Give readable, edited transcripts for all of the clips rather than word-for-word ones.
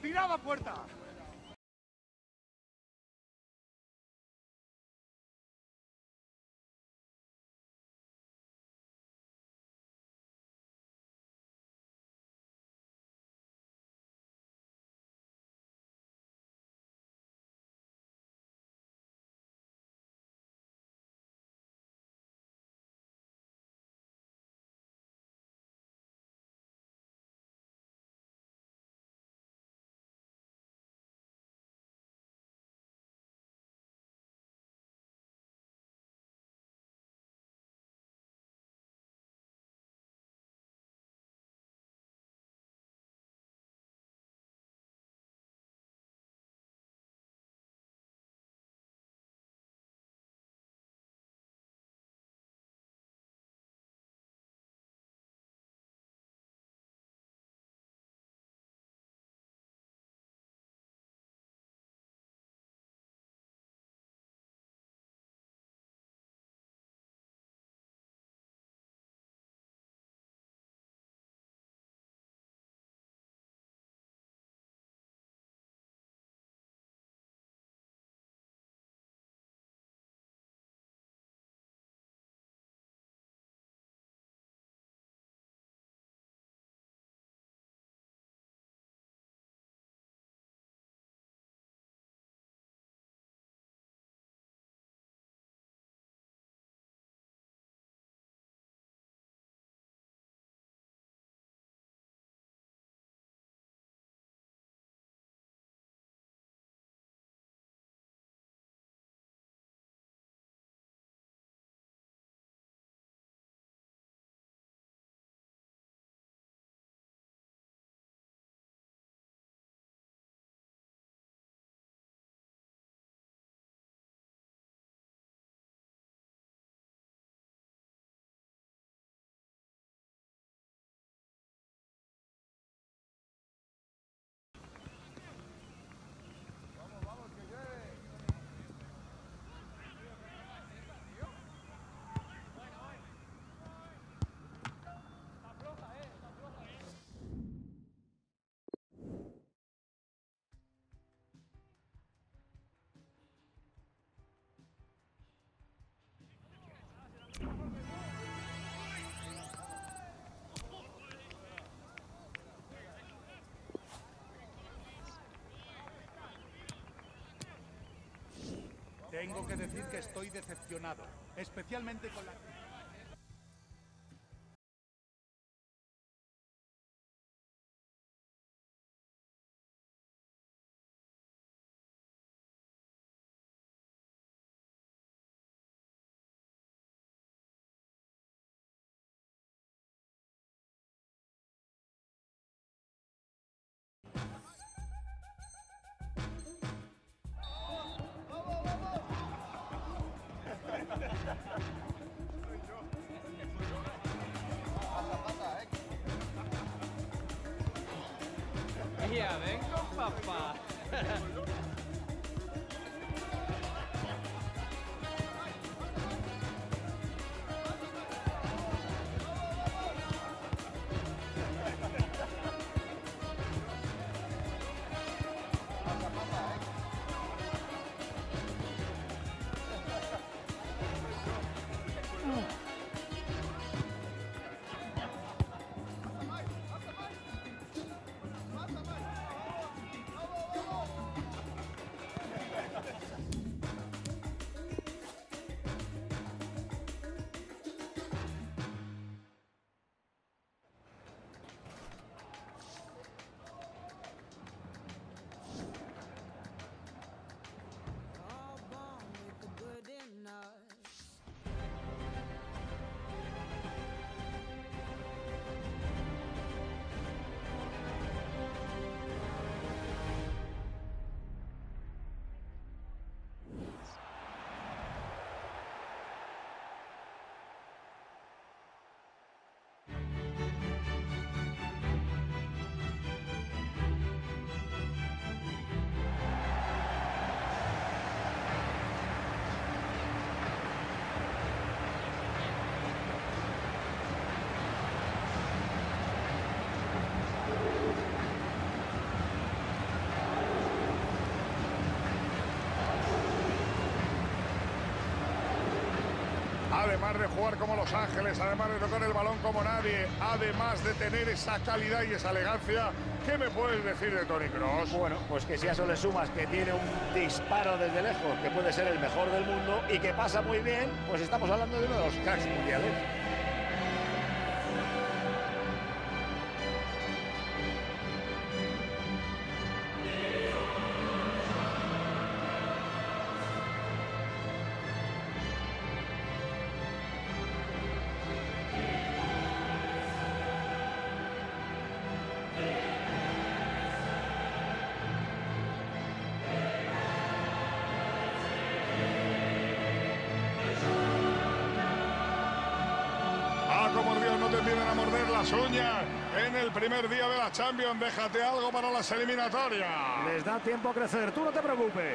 ¡Tirad a puerta! Tengo que decir que estoy decepcionado, especialmente con la... Ya vengo, papá. además de jugar como Los Ángeles, además de tocar el balón como nadie, además de tener esa calidad y esa elegancia, ¿qué me puedes decir de Toni Kroos? Bueno, pues que si a eso le sumas que tiene un disparo desde lejos, que puede ser el mejor del mundo y que pasa muy bien, pues estamos hablando de uno de los cracks mundiales. Como Dios, no te empiecen a morder las uñas en el primer día de la Champions. Déjate algo para las eliminatorias. Les da tiempo a crecer, tú no te preocupes.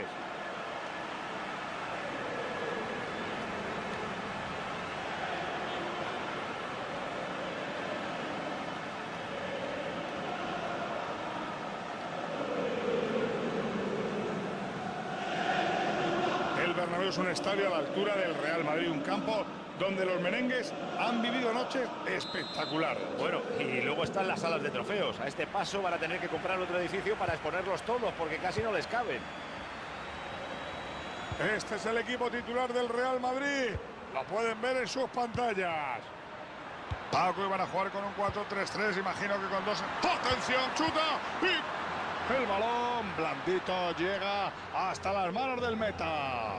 El Bernabéu es un estadio a la altura del Real Madrid, un campo donde los merengues han vivido noches espectaculares. Bueno, y luego están las salas de trofeos. A este paso van a tener que comprar otro edificio para exponerlos todos, porque casi no les caben. Este es el equipo titular del Real Madrid. Lo pueden ver en sus pantallas. Paco, iban a jugar con un 4-3-3, imagino que con dos... ¡Atención! ¡Chuta! Y el balón blandito llega hasta las manos del meta.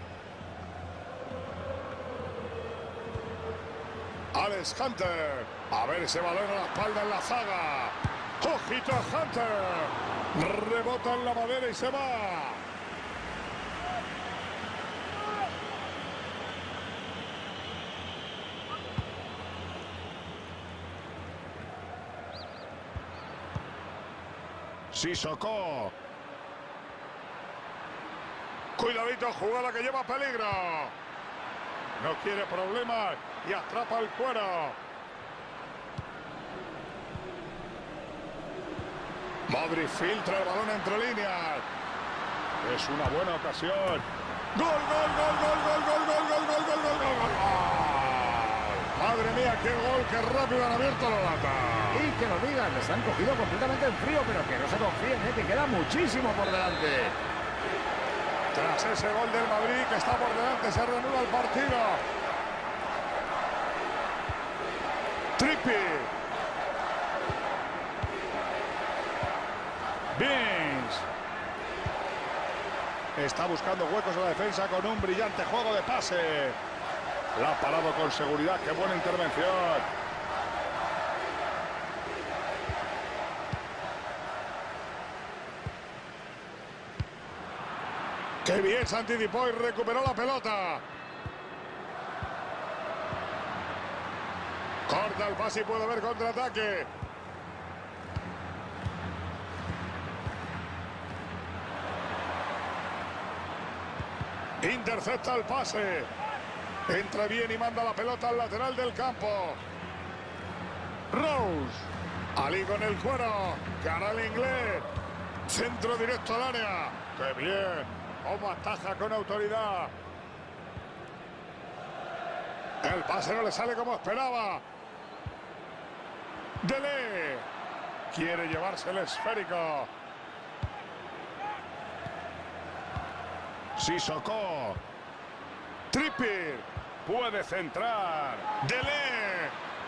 Alex Hunter. A ver ese balón a la espalda en la zaga. ¡Ojito a Hunter! Rebota en la madera y se va. Sissoko. Cuidadito, jugada que lleva peligro. No quiere problemas y atrapa el cuero. Modric filtra el balón entre líneas. Es una buena ocasión. ¡Gol, gol, gol, gol, gol, gol, gol, gol, gol, gol, gol, gol, gol! ¡Madre mía, qué gol, qué rápido han abierto la lata! Y que lo digan, les han cogido completamente en frío, pero que no se confíen, que queda muchísimo por delante. Tras ese gol del Madrid que está por delante, se reanuda el partido. Trippier. Vince. Está buscando huecos en la defensa con un brillante juego de pase. La ha parado con seguridad, qué buena intervención. ¡Qué bien se anticipó y recuperó la pelota! Corta el pase y puede haber contraataque. Intercepta el pase. Entra bien y manda la pelota al lateral del campo. Rose. Ali con el cuero. Cara al inglés. Centro directo al área. ¡Qué bien! Cómo ataja con autoridad. El pase no le sale como esperaba. Dele. Quiere llevarse el esférico. Sissoko. Trippier. Puede centrar. Dele.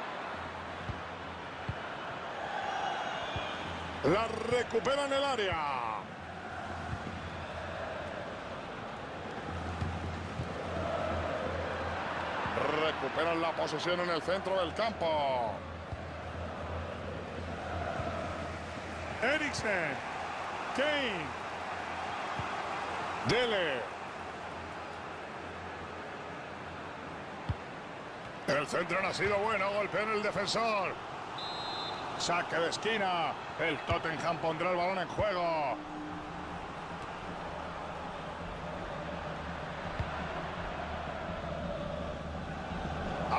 La recupera en el área. Recuperan la posesión en el centro del campo. Eriksen. Kane. Dele. El centro no ha sido bueno. Golpea en el defensor. Saque de esquina. El Tottenham pondrá el balón en juego.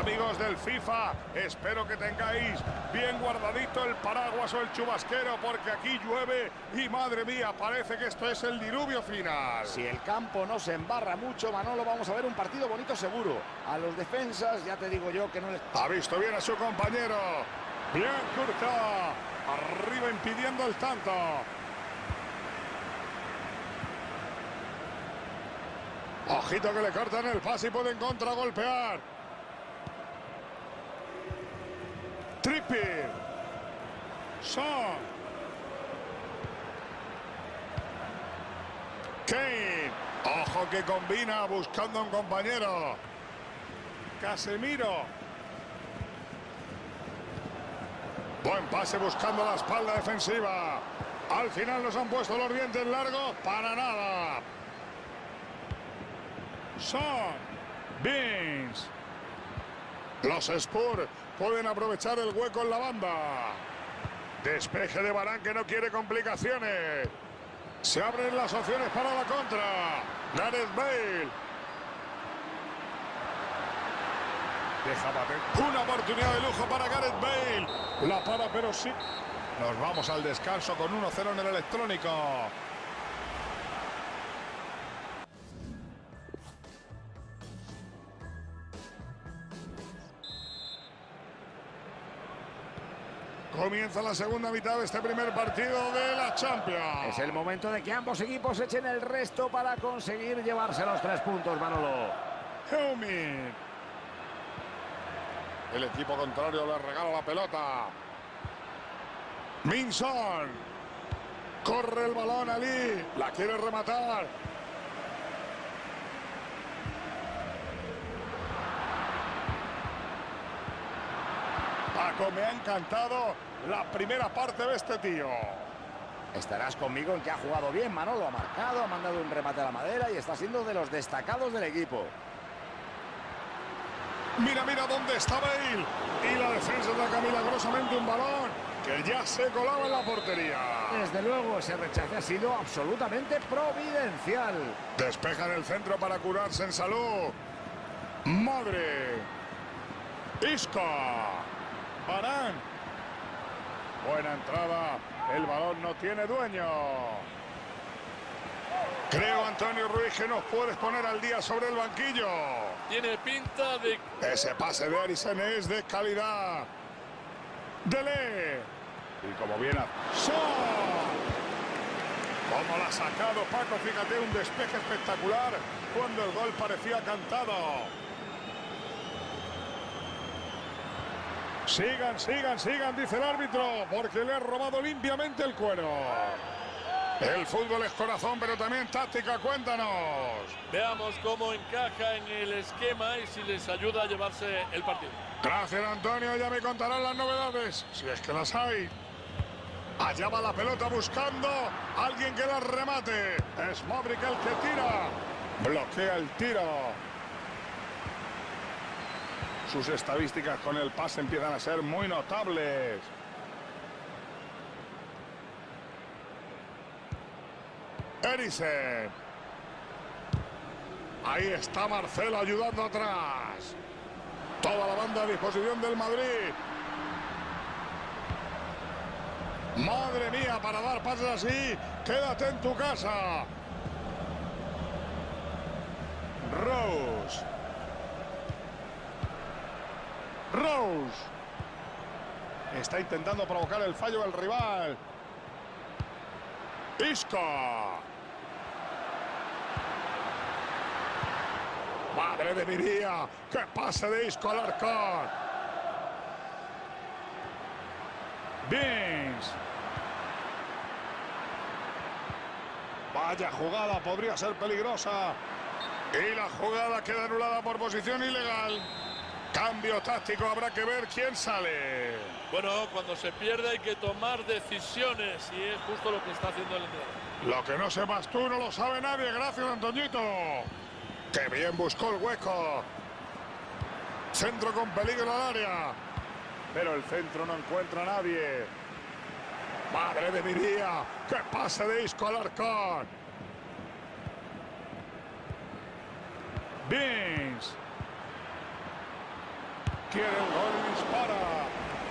Amigos del FIFA, espero que tengáis bien guardadito el paraguas o el chubasquero, porque aquí llueve y, madre mía, parece que esto es el diluvio final. Si el campo no se embarra mucho, Manolo, vamos a ver un partido bonito seguro. A los defensas, ya te digo yo que no les... Ha visto bien a su compañero. Bien, Courtois. Arriba impidiendo el tanto. Ojito que le cortan el pase y pueden contragolpear. Trippier. Son. Kane. Ojo que combina buscando a un compañero. Casemiro. Buen pase buscando la espalda defensiva. Al final nos han puesto los dientes largos para nada. Son. Beans. Los Spurs pueden aprovechar el hueco en la banda. Despeje de Varane que no quiere complicaciones. Se abren las opciones para la contra. Gareth Bale. Deja bater. Una oportunidad de lujo para Gareth Bale. La para, pero sí. Nos vamos al descanso con 1-0 en el electrónico. Comienza la segunda mitad de este primer partido de la Champions. Es el momento de que ambos equipos echen el resto para conseguir llevarse los 3 puntos, Manolo. Heung-min. El equipo contrario le regala la pelota. Min-Son. Corre el balón Ali. La quiere rematar. Paco, me ha encantado la primera parte de este tío. Estarás conmigo en que ha jugado bien, Manolo. Ha marcado, ha mandado un remate a la madera y está siendo de los destacados del equipo. Mira, mira dónde está Bale. Y la defensa ataca milagrosamente un balón que ya se colaba en la portería. Desde luego, ese rechace ha sido absolutamente providencial. Despejan el centro para curarse en salud. Madre. Isco. Varane. Buena entrada. El balón no tiene dueño. Creo, Antonio Ruiz, que nos puedes poner al día sobre el banquillo. Tiene pinta de... Ese pase de Eriksen es de calidad. Dele. Y como viene a... ¡Son! Como la ha sacado Paco, fíjate, un despeje espectacular cuando el gol parecía cantado. Sigan, sigan, sigan, dice el árbitro, porque le ha robado limpiamente el cuero. El fútbol es corazón, pero también táctica, cuéntanos. Veamos cómo encaja en el esquema y si les ayuda a llevarse el partido. Gracias, Antonio, ya me contarán las novedades, si es que las hay. Allá va la pelota buscando a alguien que la remate. Es Modric el que tira. Bloquea el tiro. Sus estadísticas con el pase empiezan a ser muy notables. Eriksen. Ahí está Marcelo ayudando atrás. Toda la banda a disposición del Madrid. Madre mía, para dar pases así, quédate en tu casa. Rose. Está intentando provocar el fallo del rival. Isco. Madre de mi vida, qué pase de Isco al arcón. Beans. Vaya jugada, podría ser peligrosa. Y la jugada queda anulada por posición ilegal. Cambio táctico, habrá que ver quién sale. Bueno, cuando se pierde hay que tomar decisiones y es justo lo que está haciendo el entrenador. Lo que no sepas tú no lo sabe nadie, gracias, Antoñito. ¡Qué bien buscó el hueco! Centro con peligro al área. Pero el centro no encuentra a nadie. ¡Madre de mi vida! ¡Qué pase de Isco al arcón! Beans. quiere el gol y dispara.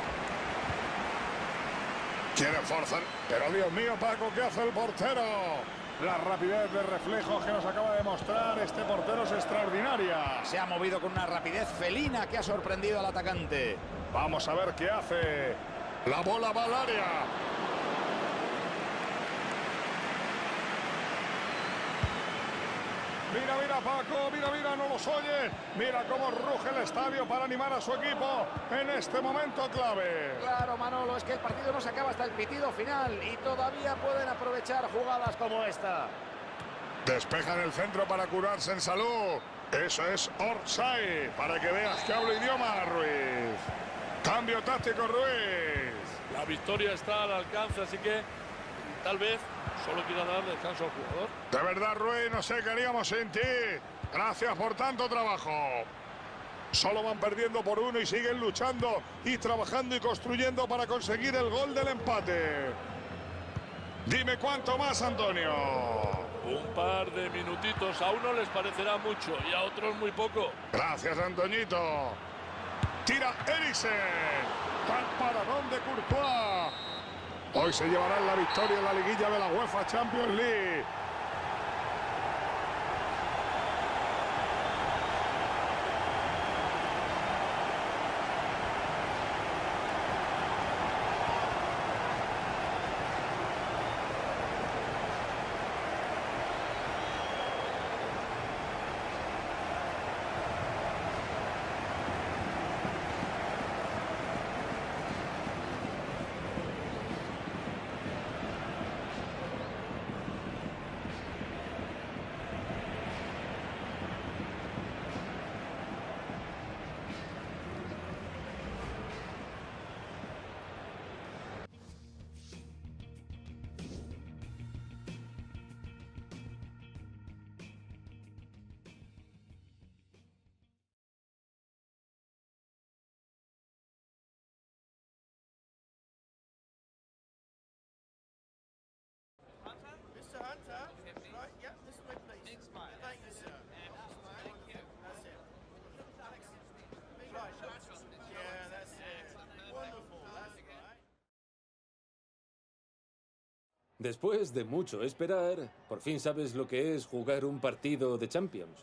Quiere forzar, pero Dios mío, Paco, ¿qué hace el portero? La rapidez de reflejos que nos acaba de mostrar este portero es extraordinaria. Se ha movido con una rapidez felina que ha sorprendido al atacante. Vamos a ver qué hace. La bola va al área. Mira, mira, Paco, mira, no los oye. Mira cómo ruge el estadio para animar a su equipo en este momento clave. Claro, Manolo, es que el partido no se acaba hasta el pitido final y todavía pueden aprovechar jugadas como esta. Despejan el centro para curarse en salud. Eso es offside, para que veas que hablo idioma, Ruiz. Cambio táctico, Ruiz. La victoria está al alcance, así que tal vez solo quiera dar descanso al jugador. De verdad, Ruiz, no sé qué haríamos sin ti. Gracias por tanto trabajo. Solo van perdiendo por 1 y siguen luchando y trabajando y construyendo para conseguir el gol del empate. Dime cuánto más, Antonio. Un par de minutitos, a uno les parecerá mucho y a otros muy poco. Gracias, Antoñito. Tira Eriksen. Paradón de Courtois. Hoy se llevarán la victoria en la liguilla de la UEFA Champions League. Después de mucho esperar, por fin sabes lo que es jugar un partido de Champions.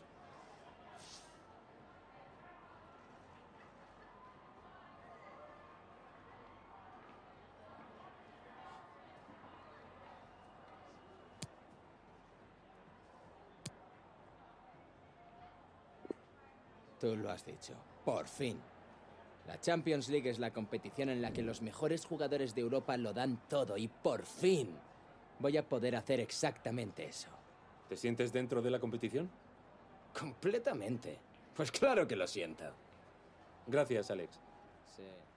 Tú lo has dicho. Por fin. La Champions League es la competición en la que los mejores jugadores de Europa lo dan todo y por fin voy a poder hacer exactamente eso. ¿Te sientes dentro de la competición? Completamente. Pues claro que lo siento. Gracias, Alex. Sí.